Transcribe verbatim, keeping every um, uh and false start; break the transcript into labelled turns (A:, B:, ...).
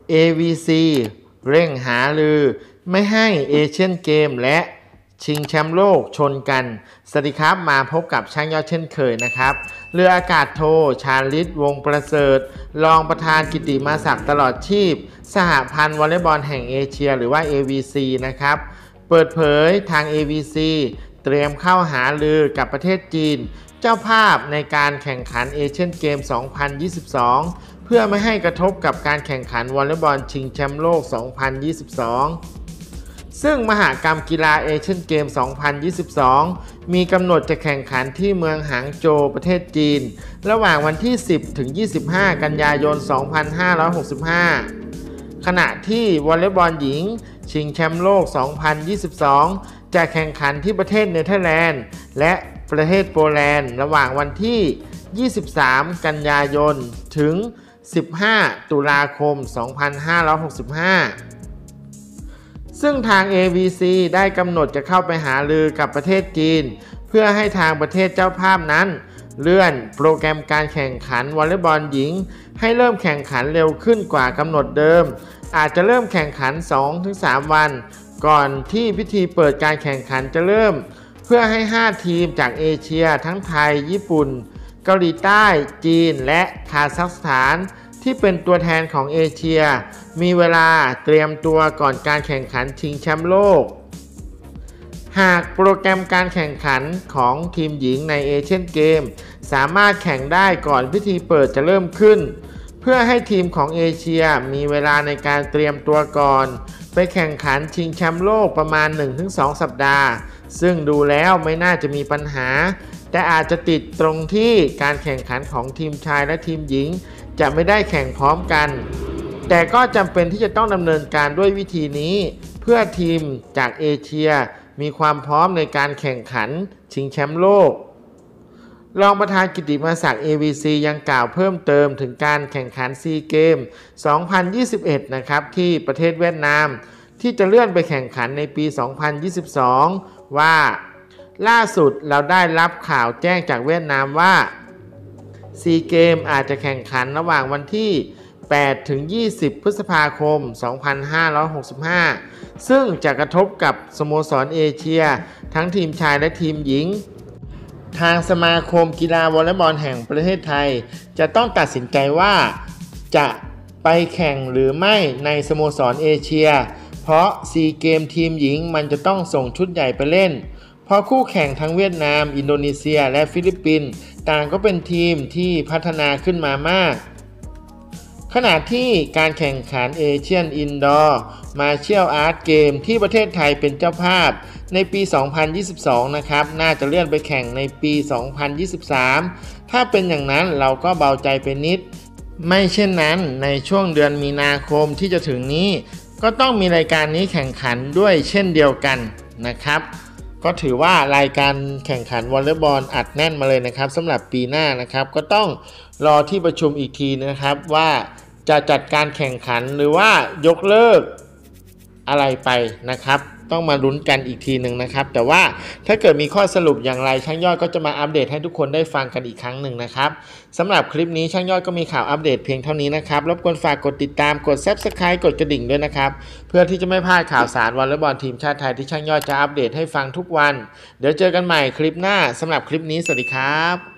A: เอ วี ซี เร่งหารือไม่ให้เอเชียนเกมและชิงแชมป์โลกชนกันสวัสดีครับมาพบกับช่างยอดเช่นเคยนะครับเรืออากาศโทชาลิตวงประเสริฐรองประธานกิตติมาศักดิ์ตลอดชีพสหพันธ์วอลเลย์บอลแห่งเอเชียหรือว่า เอ วี ซี นะครับเปิดเผยทาง เอ วี ซี เตรียมเข้าหารือกับประเทศจีนเจ้าภาพในการแข่งขันเอเชียนเกม สองพันยี่สิบสอง เพื่อไม่ให้กระทบกับการแข่งขันวอลเลย์บอลชิงแชมป์โลก สองพันยี่สิบสอง ซึ่งมหกรรมกีฬาเอเชียนเกม สองพันยี่สิบสอง มีกำหนดจะแข่งขันที่เมืองหางโจวประเทศจีนระหว่างวันที่ สิบถึงยี่สิบห้า กันยายน สองพันห้าร้อยหกสิบห้า ขณะที่วอลเลย์บอลหญิงชิงแชมป์โลก สองพันยี่สิบสอง จะแข่งขันที่ประเทศเนเธอร์แลนด์และประเทศโปแลนด์ระหว่างวันที่ ยี่สิบสาม กันยายน ถึง สิบห้า ตุลาคม สองพันห้าร้อยหกสิบห้า ซึ่งทาง เอ วี ซี ได้กำหนดจะเข้าไปหารือกับประเทศจีนเพื่อให้ทางประเทศเจ้าภาพนั้นเลื่อนโปรแกรมการแข่งขันวอลเลย์บอลหญิงให้เริ่มแข่งขันเร็วขึ้นกว่ากำหนดเดิมอาจจะเริ่มแข่งขัน สองถึงสาม วันก่อนที่พิธีเปิดการแข่งขันจะเริ่มเพื่อให้ห้าทีมจากเอเชียทั้งไทยญี่ปุ่นเกาหลีใต้จีนและคาซัคสถานที่เป็นตัวแทนของเอเชียมีเวลาเตรียมตัวก่อนการแข่งขันชิงแชมป์โลกหากโปรแกรมการแข่งขันของทีมหญิงในเอเชียนเกมสามารถแข่งได้ก่อนพิธีเปิดจะเริ่มขึ้นเพื่อให้ทีมของเอเชียมีเวลาในการเตรียมตัวก่อนไปแข่งขันชิงแชมป์โลกประมาณ หนึ่งถึงสอง สัปดาห์ซึ่งดูแล้วไม่น่าจะมีปัญหาแต่อาจจะติดตรงที่การแข่งขันของทีมชายและทีมหญิงจะไม่ได้แข่งพร้อมกันแต่ก็จำเป็นที่จะต้องดำเนินการด้วยวิธีนี้เพื่อทีมจากเอเชียมีความพร้อมในการแข่งขันชิงแชมป์โลกรองประธานกิตติมาศักดิ์ เอ วี ซี ยังกล่าวเพิ่มเติมถึงการแข่งขันซีเกม สองพันยี่สิบเอ็ด นะครับที่ประเทศเวียดนามที่จะเลื่อนไปแข่งขันในปี สองพันยี่สิบสอง ว่าล่าสุดเราได้รับข่าวแจ้งจากเวียดนามว่าซีเกมอาจจะแข่งขันระหว่างวันที่ แปดถึงยี่สิบ พฤษภาคม สองพันห้าร้อยหกสิบห้า ซึ่งจะกระทบกับสโมสรเอเชียทั้งทีมชายและทีมหญิงทางสมาคมกีฬาวอลเลย์บอลแห่งประเทศไทยจะต้องตัดสินใจว่าจะไปแข่งหรือไม่ในสโมสรเอเชียเพราะซีเกมทีมหญิงมันจะต้องส่งชุดใหญ่ไปเล่นเพราะคู่แข่งทั้งเวียดนามอินโดนีเซียและฟิลิปปินส์ต่างก็เป็นทีมที่พัฒนาขึ้นมามากขณะที่การแข่งขันเอเชียนอินดอร์มาร์เชียลอาร์ตเกมที่ประเทศไทยเป็นเจ้าภาพในปี สองพันยี่สิบสอง นะครับน่าจะเลื่อนไปแข่งในปี สองพันยี่สิบสาม ถ้าเป็นอย่างนั้นเราก็เบาใจไปนิดไม่เช่นนั้นในช่วงเดือนมีนาคมที่จะถึงนี้ก็ต้องมีรายการนี้แข่งขันด้วยเช่นเดียวกันนะครับก็ถือว่ารายการแข่งขันวอลเลย์บอลอัดแน่นมาเลยนะครับสำหรับปีหน้านะครับก็ต้องรอที่ประชุมอีกทีนะครับว่าจะจัดการแข่งขันหรือว่ายกเลิกอะไรไปนะครับต้องมาลุ้นกันอีกทีหนึ่งนะครับแต่ว่าถ้าเกิดมีข้อสรุปอย่างไรช่างยอดก็จะมาอัปเดตให้ทุกคนได้ฟังกันอีกครั้งหนึ่งนะครับสำหรับคลิปนี้ช่างยอดก็มีข่าวอัปเดตเพียงเท่านี้นะครับรบกวนฝากกดติดตามกด ซับสไครบ์ กดกระดิ่งด้วยนะครับเพื่อที่จะไม่พลาดข่าวสารวอลเลย์บอลทีมชาติไทยที่ช่างยอดจะอัปเดตให้ฟังทุกวันเดี๋ยวเจอกันใหม่คลิปหน้าสำหรับคลิปนี้สวัสดีครับ